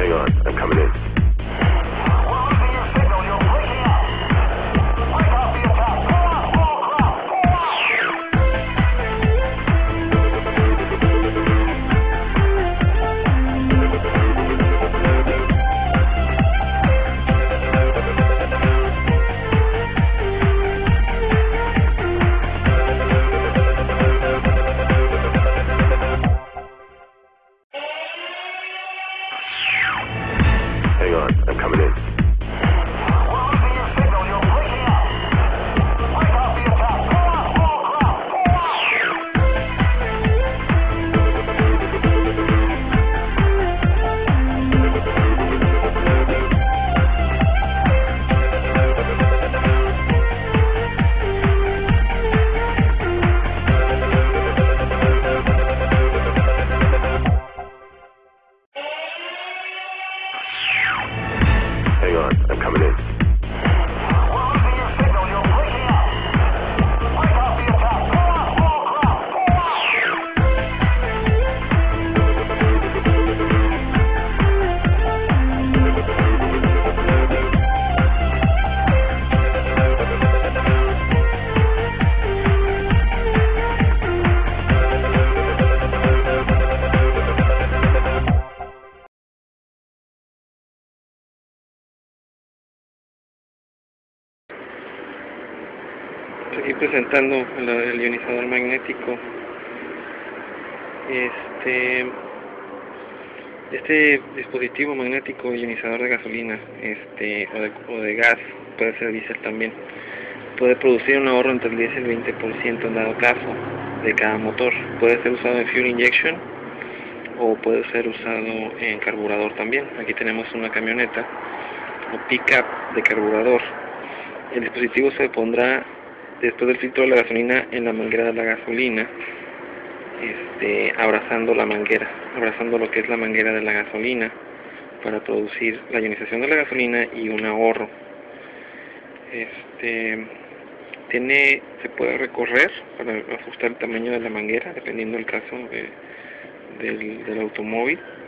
Hang on, I'm coming in. Hang on, I'm coming in. Hang on, I'm coming in. Aquí presentando el ionizador magnético. Este dispositivo magnético ionizador de gasolina o de gas, puede ser diésel también, puede producir un ahorro entre el 10 y el 20% en dado caso de cada motor. Puede ser usado en fuel injection o puede ser usado en carburador también. Aquí tenemos una camioneta o pickup de carburador. El dispositivo se pondrá después del filtro de la gasolina en la manguera de la gasolina, abrazando la manguera, abrazando lo que es la manguera de la gasolina para producir la ionización de la gasolina y un ahorro. Se puede recorrer para ajustar el tamaño de la manguera dependiendo del caso del automóvil.